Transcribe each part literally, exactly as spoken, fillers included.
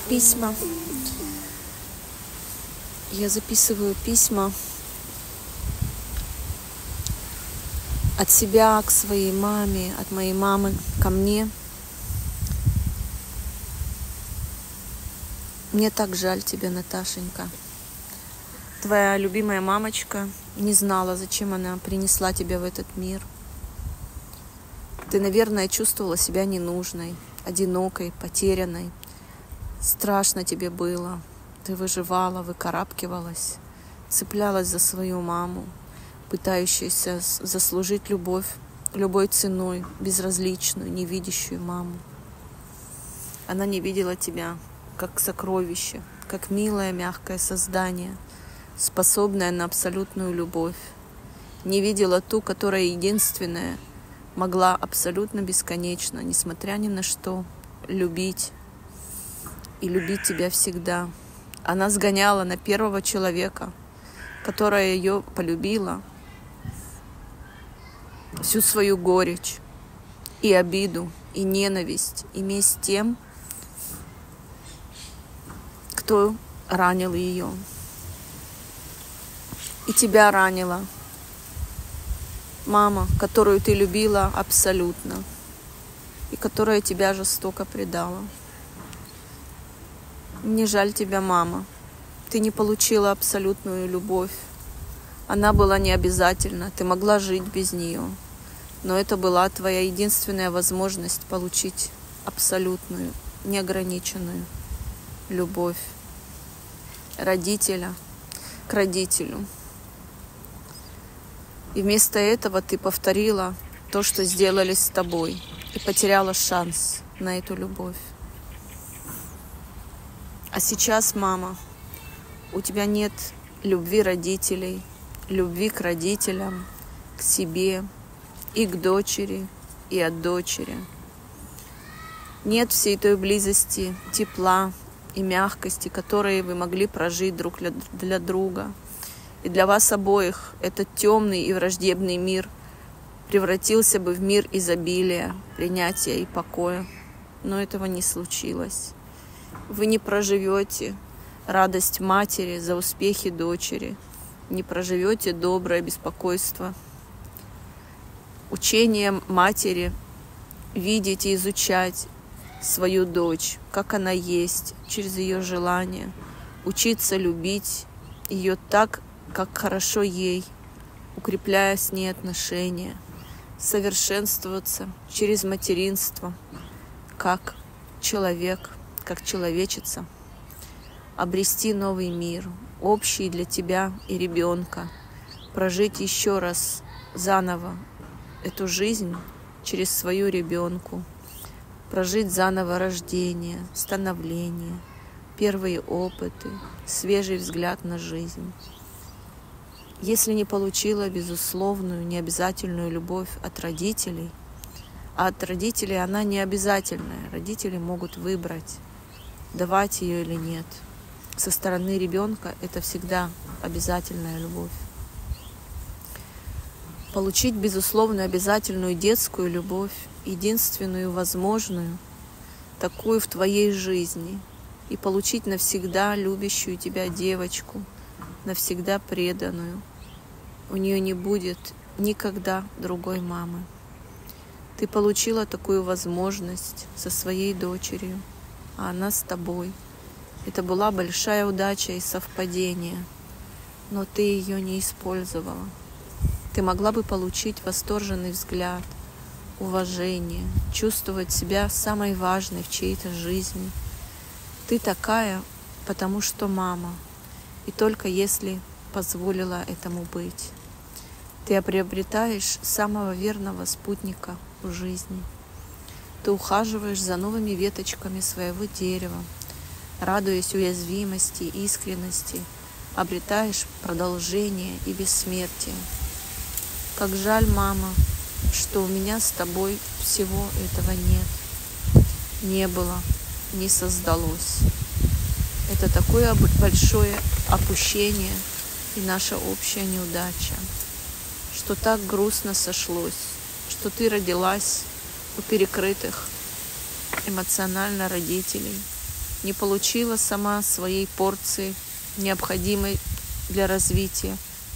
письма. Я записываю письма от себя к своей маме, от моей мамы ко мне. Мне так жаль тебя, Наташенька. Твоя любимая мамочка не знала, зачем она принесла тебя в этот мир. Ты, наверное, чувствовала себя ненужной, одинокой, потерянной. Страшно тебе было. Ты выживала, выкарабкивалась, цеплялась за свою маму, пытающуюся заслужить любовь любой ценой, безразличную, невидящую маму. Она не видела тебя как сокровище, как милое, мягкое создание, способное на абсолютную любовь. Не видела ту, которая единственная могла абсолютно бесконечно, несмотря ни на что, любить и любить тебя всегда. Она сгоняла на первого человека, которая ее полюбила, всю свою горечь и обиду, и ненависть, и месть тем, кто ранил ее. И тебя ранила мама, которую ты любила абсолютно, и которая тебя жестоко предала. Мне жаль тебя, мама. Ты не получила абсолютную любовь. Она была не обязательна, ты могла жить без нее. Но это была твоя единственная возможность получить абсолютную, неограниченную любовь родителя к родителю. И вместо этого ты повторила то, что сделали с тобой, и потеряла шанс на эту любовь. А сейчас, мама, у тебя нет любви родителей, любви к родителям, к себе и к дочери, и от дочери. Нет всей той близости, тепла и мягкости, которые вы могли прожить друг для друга. И для вас обоих этот темный и враждебный мир превратился бы в мир изобилия, принятия и покоя. Но этого не случилось. Вы не проживете радость матери за успехи дочери, не проживете доброе беспокойство. Учением матери видеть и изучать свою дочь, как она есть, через ее желание, учиться любить ее так, как хорошо ей, укрепляя с ней отношения, совершенствоваться через материнство, как человек, как человечица, обрести новый мир, общий для тебя и ребенка, прожить еще раз заново эту жизнь через свою ребенку, прожить заново рождение, становление, первые опыты, свежий взгляд на жизнь. Если не получила безусловную, необязательную любовь от родителей, а от родителей она не обязательная, родители могут выбрать, давать ее или нет. Со стороны ребенка это всегда обязательная любовь. Получить безусловно обязательную детскую любовь, единственную возможную, такую в твоей жизни, и получить навсегда любящую тебя девочку, навсегда преданную. У нее не будет никогда другой мамы. Ты получила такую возможность со своей дочерью, а она с тобой. Это была большая удача и совпадение, но ты ее не использовала. Ты могла бы получить восторженный взгляд, уважение, чувствовать себя самой важной в чьей-то жизни. Ты такая, потому что мама, и только если позволила этому быть. Ты приобретаешь самого верного спутника в жизни. Ты ухаживаешь за новыми веточками своего дерева, радуясь уязвимости, искренности, обретаешь продолжение и бессмертие. Как жаль, мама, что у меня с тобой всего этого нет, не было, не создалось. Это такое большое опущение и наша общая неудача, что так грустно сошлось, что ты родилась у перекрытых эмоционально родителей, не получила сама своей порции, необходимой для развития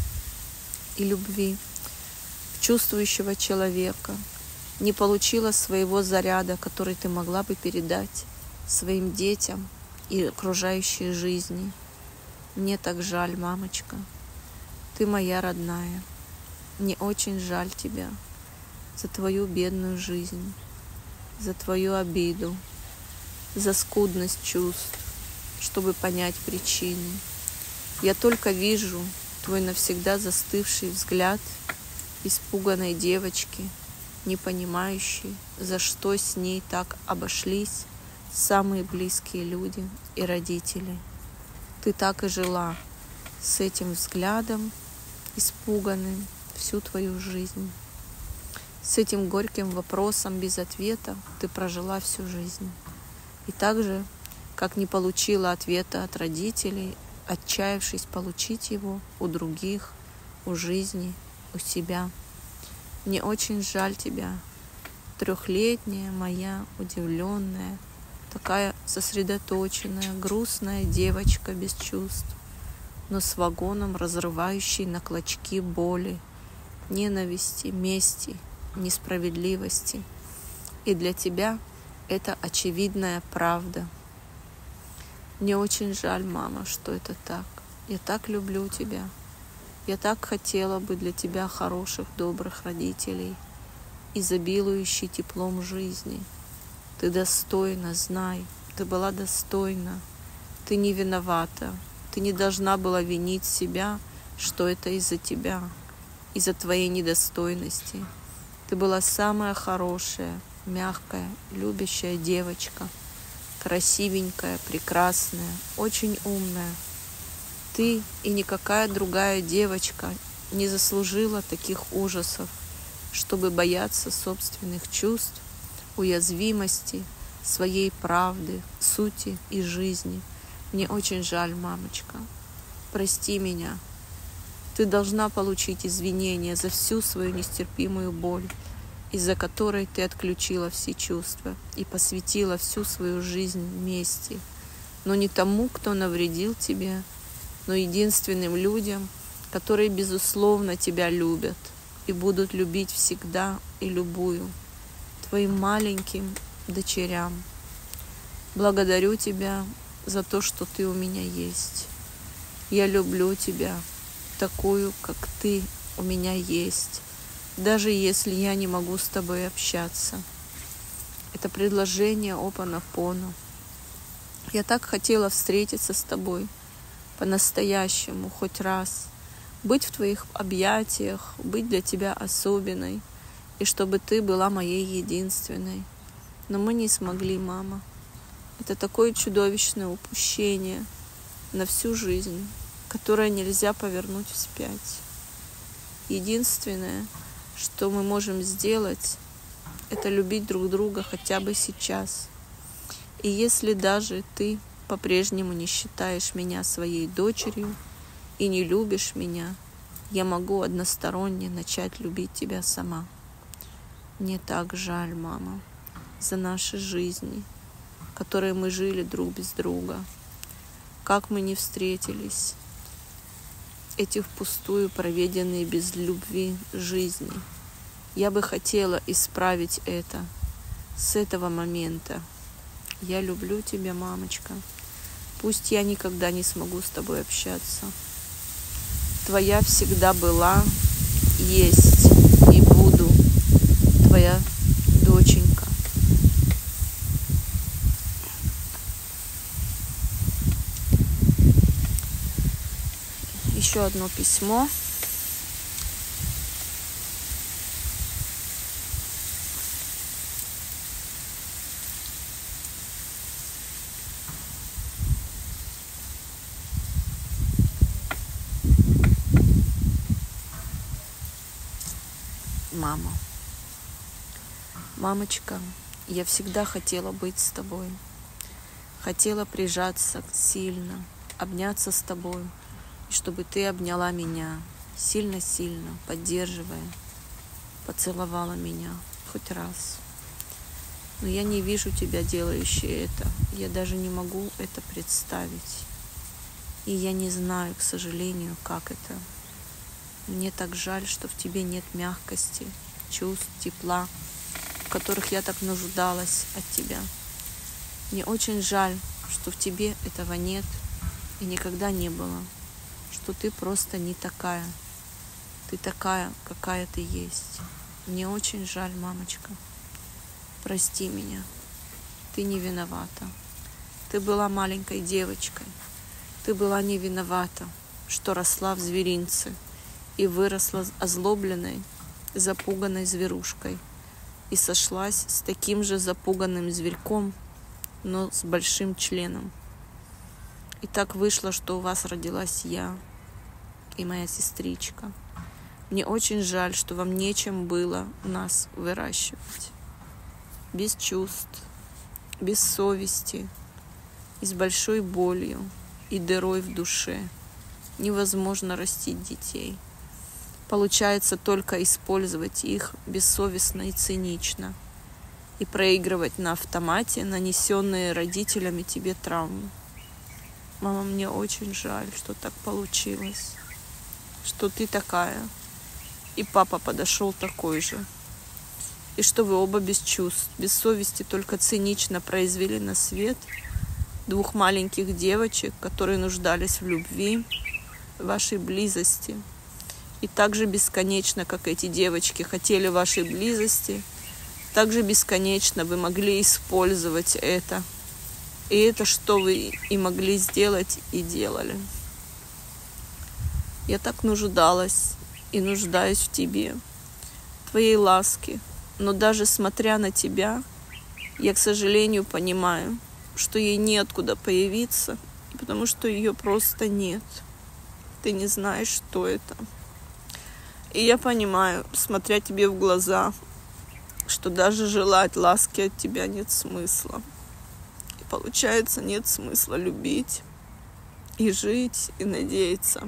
и любви в чувствующего человека, не получила своего заряда, который ты могла бы передать своим детям и окружающей жизни. Мне так жаль, мамочка. Ты моя родная. Мне очень жаль тебя за твою бедную жизнь, за твою обиду, за скудность чувств, чтобы понять причины. Я только вижу твой навсегда застывший взгляд испуганной девочки, не понимающей, за что с ней так обошлись самые близкие люди и родители. Ты так и жила с этим взглядом, испуганным всю твою жизнь. С этим горьким вопросом без ответа ты прожила всю жизнь. И так же, как не получила ответа от родителей, отчаявшись получить его у других, у жизни, у себя. Мне очень жаль тебя, трехлетняя моя удивленная, такая сосредоточенная, грустная девочка без чувств, но с вагоном, разрывающей на клочки боли, ненависти, мести, несправедливости. И для тебя это очевидная правда. Мне очень жаль, мама, что это так. Я так люблю тебя. Я так хотела бы для тебя хороших, добрых родителей, изобилующий теплом жизни. Ты достойна, знай, ты была достойна. Ты не виновата. Ты не должна была винить себя, что это из-за тебя, из-за твоей недостойности. Ты была самая хорошая, мягкая, любящая девочка, красивенькая, прекрасная, очень умная. Ты и никакая другая девочка не заслужила таких ужасов, чтобы бояться собственных чувств, уязвимости, своей правды, сути и жизни. Мне очень жаль, мамочка. Прости меня. Ты должна получить извинения за всю свою нестерпимую боль, из-за которой ты отключила все чувства и посвятила всю свою жизнь мести, но не тому, кто навредил тебе, но единственным людям, которые безусловно тебя любят и будут любить всегда и любую, твоим маленьким дочерям. Благодарю тебя за то, что ты у меня есть. Я люблю тебя такую, как ты у меня есть, даже если я не могу с тобой общаться. Это предложение Опанопоно. Я так хотела встретиться с тобой по-настоящему хоть раз, быть в твоих объятиях, быть для тебя особенной, и чтобы ты была моей единственной. Но мы не смогли, мама. Это такое чудовищное упущение на всю жизнь, которое нельзя повернуть вспять. Единственное, что мы можем сделать, это любить друг друга хотя бы сейчас. И если даже ты по-прежнему не считаешь меня своей дочерью и не любишь меня, я могу односторонне начать любить тебя сама. Мне так жаль, мама, за наши жизни, которые мы жили друг без друга. Как мы не встретились, эти впустую проведенные без любви жизни. Я бы хотела исправить это с этого момента. Я люблю тебя, мамочка. Пусть я никогда не смогу с тобой общаться. Твоя всегда была, есть и буду твоя доченька. Еще одно письмо. Мама. Мамочка, я всегда хотела быть с тобой. Хотела прижаться сильно, обняться с тобой, и чтобы ты обняла меня сильно-сильно, поддерживая, поцеловала меня хоть раз. Но я не вижу тебя делающей это. Я даже не могу это представить. И я не знаю, к сожалению, как это. Мне так жаль, что в тебе нет мягкости, чувств, тепла, в которых я так нуждалась от тебя. Мне очень жаль, что в тебе этого нет и никогда не было, что ты просто не такая. Ты такая, какая ты есть. Мне очень жаль, мамочка. Прости меня. Ты не виновата. Ты была маленькой девочкой. Ты была не виновата, что росла в зверинце и выросла озлобленной, запуганной зверушкой и сошлась с таким же запуганным зверьком, но с большим членом. И так вышло, что у вас родилась я и моя сестричка. Мне очень жаль, что вам нечем было нас выращивать. Без чувств, без совести и с большой болью и дырой в душе невозможно растить детей. Получается только использовать их бессовестно и цинично и проигрывать на автомате нанесенные родителями тебе травмы. Мама, мне очень жаль, что так получилось, что ты такая, и папа подошел такой же. И что вы оба без чувств, без совести, только цинично произвели на свет двух маленьких девочек, которые нуждались в любви, в вашей близости. И так же бесконечно, как эти девочки хотели вашей близости, так же бесконечно вы могли использовать это. И это, что вы и могли сделать, и делали. Я так нуждалась и нуждаюсь в тебе, в твоей ласке. Но даже смотря на тебя, я, к сожалению, понимаю, что ей неоткуда появиться, потому что ее просто нет. Ты не знаешь, что это. И я понимаю, смотря тебе в глаза, что даже желать ласки от тебя нет смысла. И получается, нет смысла любить и жить, и надеяться.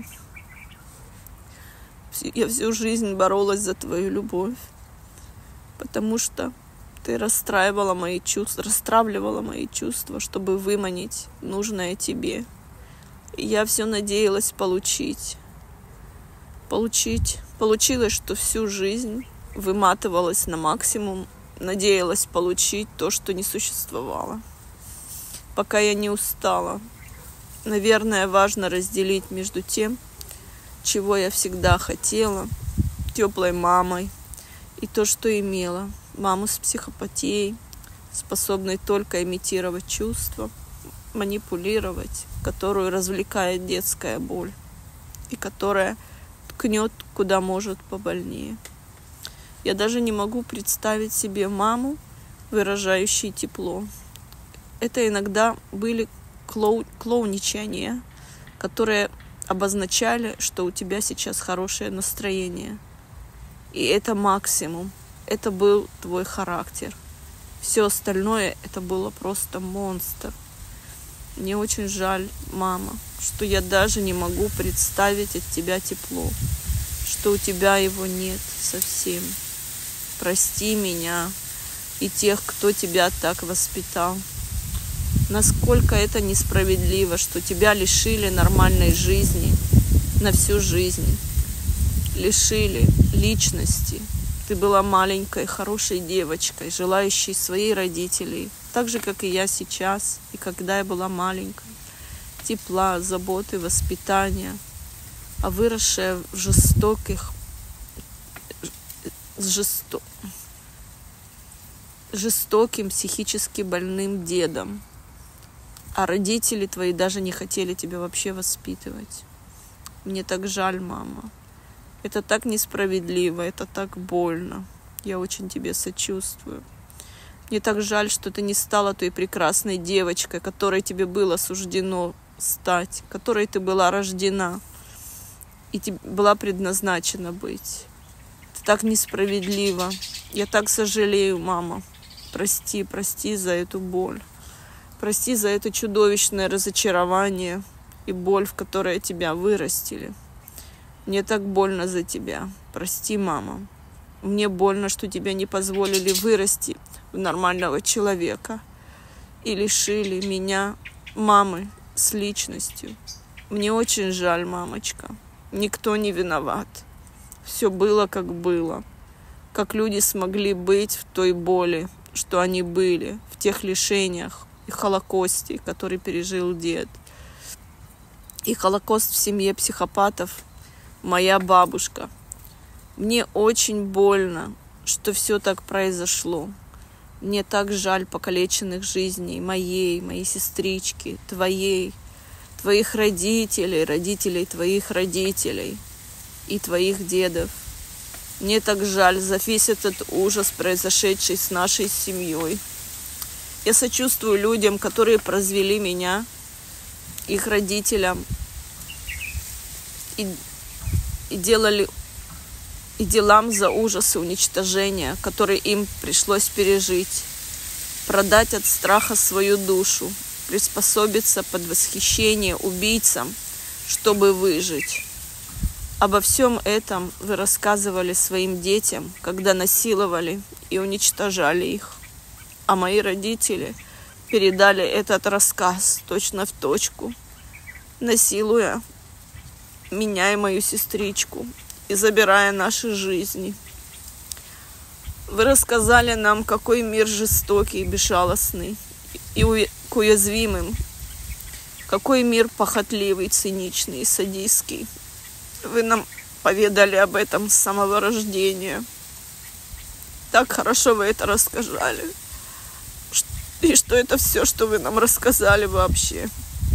Я всю жизнь боролась за твою любовь, потому что ты расстраивала мои чувства, расстравливала мои чувства, чтобы выманить нужное тебе. И я все надеялась получить. Получить. Получилось, что всю жизнь выматывалась на максимум, надеялась получить то, что не существовало. Пока я не устала. Наверное, важно разделить между тем, чего я всегда хотела, теплой мамой, и то, что имела. Маму с психопатией, способной только имитировать чувства, манипулировать, которую развлекает детская боль и которая ткнет куда может побольнее. Я даже не могу представить себе маму, выражающую тепло. Это иногда были клоу... клоуничания, которые обозначали, что у тебя сейчас хорошее настроение. И это максимум. Это был твой характер. Все остальное это было просто монстр. Мне очень жаль, мама, что я даже не могу представить от тебя тепло, что у тебя его нет совсем. Прости меня и тех, кто тебя так воспитал. Насколько это несправедливо, что тебя лишили нормальной жизни на всю жизнь. Лишили личности. Ты была маленькой, хорошей девочкой, желающей своих родителей, так же, как и я сейчас, и когда я была маленькой. Тепла, заботы, воспитания, а выросшая в жестоких, с жесто... жестоким, психически больным дедом. А родители твои даже не хотели тебя вообще воспитывать. Мне так жаль, мама. Это так несправедливо, это так больно. Я очень тебе сочувствую. Мне так жаль, что ты не стала той прекрасной девочкой, которой тебе было суждено стать, которой ты была рождена и тебе была предназначена быть. Это так несправедливо. Я так сожалею, мама. Прости, прости за эту боль. Прости за это чудовищное разочарование и боль, в которой тебя вырастили. Мне так больно за тебя. Прости, мама. Мне больно, что тебя не позволили вырасти в нормального человека и лишили меня мамы с личностью. Мне очень жаль, мамочка. Никто не виноват. Все было, как было. Как люди смогли быть в той боли, что они были, в тех лишениях и холокосте, который пережил дед. И холокост в семье психопатов моя бабушка. Мне очень больно, что все так произошло. Мне так жаль покалеченных жизней моей, моей сестрички, твоей, твоих родителей, родителей твоих родителей и твоих дедов. Мне так жаль за весь этот ужас, произошедший с нашей семьей. Я сочувствую людям, которые произвели меня, их родителям, и, и делали и делам за ужасы уничтожения, которые им пришлось пережить, продать от страха свою душу, приспособиться под восхищение убийцам, чтобы выжить. Обо всем этом вы рассказывали своим детям, когда насиловали и уничтожали их. А мои родители передали этот рассказ точно в точку, насилуя меня и мою сестричку и забирая наши жизни. Вы рассказали нам, какой мир жестокий и безжалостный, и у... к уязвимым, какой мир похотливый, циничный и садистский. Вы нам поведали об этом с самого рождения. Так хорошо вы это рассказали. И что это все, что вы нам рассказали вообще.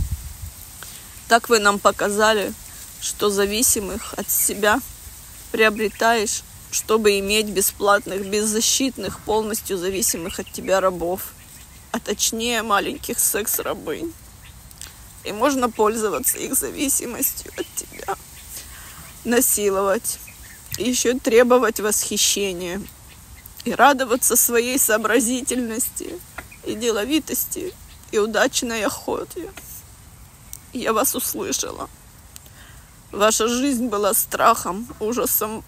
Так вы нам показали, что зависимых от себя приобретаешь, чтобы иметь бесплатных, беззащитных, полностью зависимых от тебя рабов, а точнее маленьких секс-рабынь. И можно пользоваться их зависимостью от тебя, насиловать, и еще требовать восхищения, и радоваться своей сообразительности, и деловитости, и удачной охоте. Я вас услышала. Ваша жизнь была страхом, ужасом,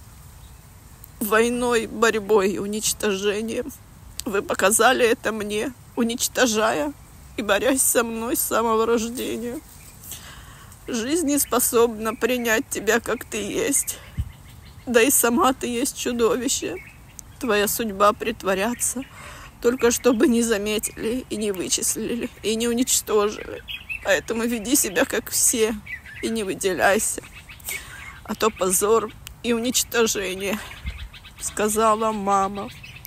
войной, борьбой и уничтожением. Вы показали это мне, уничтожая и борясь со мной с самого рождения. Жизнь не способна принять тебя, как ты есть. Да и сама ты есть чудовище. Твоя судьба притворяться, только чтобы не заметили и не вычислили, и не уничтожили. Поэтому веди себя, как все, и не выделяйся. А то позор и уничтожение, сказала мама.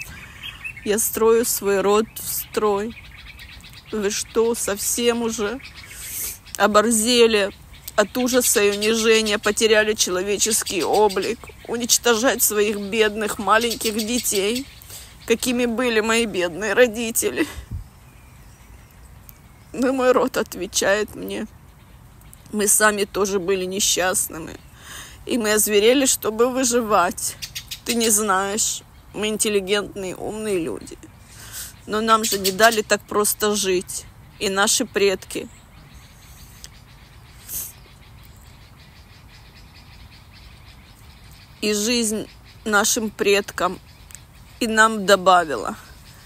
Я строю свой род в строй. Вы что, совсем уже оборзели от ужаса и унижения, потеряли человеческий облик, уничтожать своих бедных маленьких детей, какими были мои бедные родители? Но мой род отвечает мне: мы сами тоже были несчастными, и мы озверели, чтобы выживать. Ты не знаешь, мы интеллигентные, умные люди, но нам же не дали так просто жить. И наши предки. И жизнь нашим предкам и нам добавила.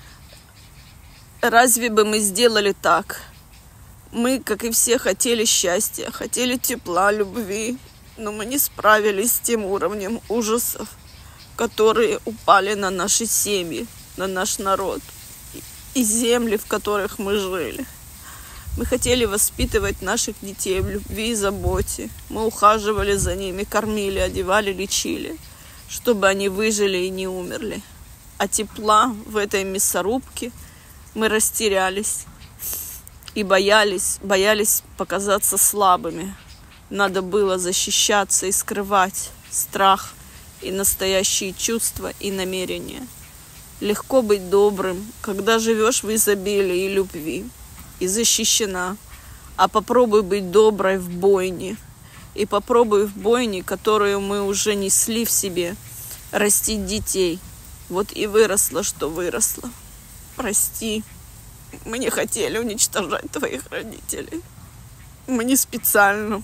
Разве бы мы сделали так? Мы, как и все, хотели счастья, хотели тепла, любви, но мы не справились с тем уровнем ужасов, которые упали на наши семьи, на наш народ и земли, в которых мы жили. Мы хотели воспитывать наших детей в любви и заботе. Мы ухаживали за ними, кормили, одевали, лечили, чтобы они выжили и не умерли. А тепла в этой мясорубке мы растерялись и боялись, боялись показаться слабыми. Надо было защищаться и скрывать страх и настоящие чувства и намерения. Легко быть добрым, когда живешь в изобилии и любви, и защищена. А попробуй быть доброй в бойне. И попробуй в бойне, которую мы уже несли в себе, растить детей. Вот и выросло, что выросло. Прости, мы не хотели уничтожать твоих родителей. Мы не специально.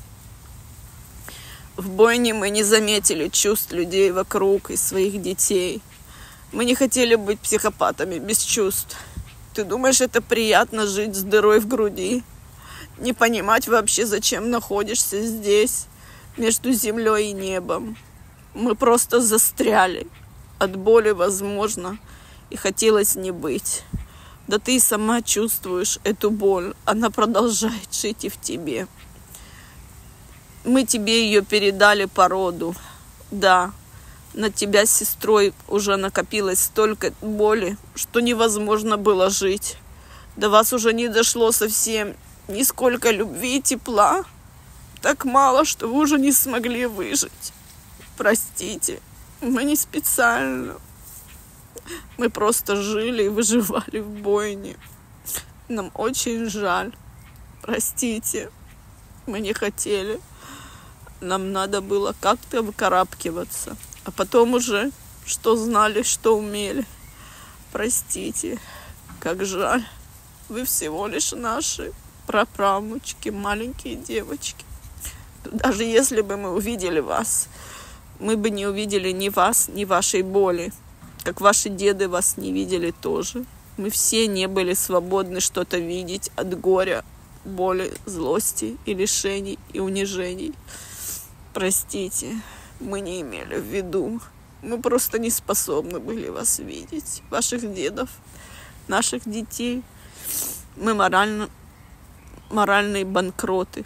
В бойне мы не заметили чувств людей вокруг и своих детей. Мы не хотели быть психопатами без чувств. Ты думаешь, это приятно жить с дырой в груди? Не понимать вообще, зачем находишься здесь, между землей и небом. Мы просто застряли. От боли, возможно, и хотелось не быть. Да ты и сама чувствуешь эту боль. Она продолжает жить и в тебе. Мы тебе ее передали по роду. Да, на тебя с сестрой уже накопилось столько боли, что невозможно было жить. До вас уже не дошло совсем нисколько любви и тепла. Так мало, что вы уже не смогли выжить. Простите, мы не специально. Мы просто жили и выживали в бойне. Нам очень жаль. Простите, мы не хотели. Нам надо было как-то выкарабкиваться. А потом уже, что знали, что умели. Простите, как жаль. Вы всего лишь наши праправнучки, маленькие девочки. Даже если бы мы увидели вас, мы бы не увидели ни вас, ни вашей боли. Как ваши деды вас не видели тоже. Мы все не были свободны что-то видеть от горя, боли, злости и лишений, и унижений. Простите, мы не имели в виду. Мы просто не способны были вас видеть, ваших дедов, наших детей. Мы морально, моральные банкроты.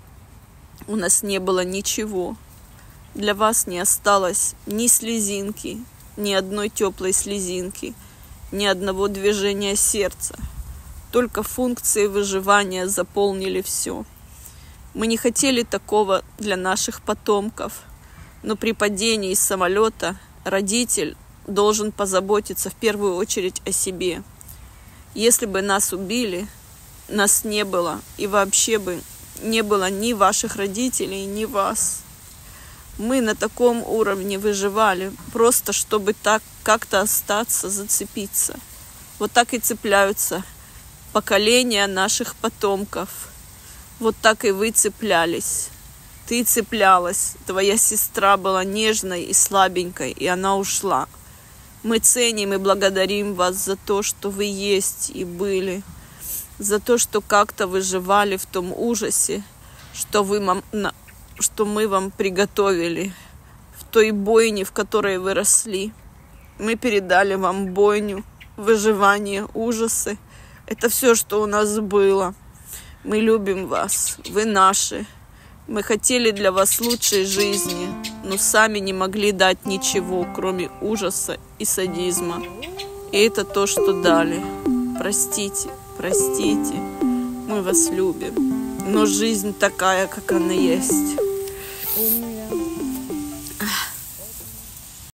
У нас не было ничего. Для вас не осталось ни слезинки, ни одной теплой слезинки, ни одного движения сердца. Только функции выживания заполнили все. Мы не хотели такого для наших потомков, но при падении из самолета родитель должен позаботиться в первую очередь о себе. Если бы нас убили, нас не было, и вообще бы не было ни ваших родителей, ни вас. Мы на таком уровне выживали, просто чтобы так как-то остаться, зацепиться. Вот так и цепляются поколения наших потомков. Вот так и вы цеплялись. Ты цеплялась. Твоя сестра была нежной и слабенькой, и она ушла. Мы ценим и благодарим вас за то, что вы есть и были. За то, что как-то выживали в том ужасе, что вы нам... что мы вам приготовили в той бойне, в которой вы росли. Мы передали вам бойню, выживание, ужасы. Это все, что у нас было. Мы любим вас, вы наши. Мы хотели для вас лучшей жизни, но сами не могли дать ничего, кроме ужаса и садизма. И это то, что дали. Простите, простите, мы вас любим. Но жизнь такая, как она есть.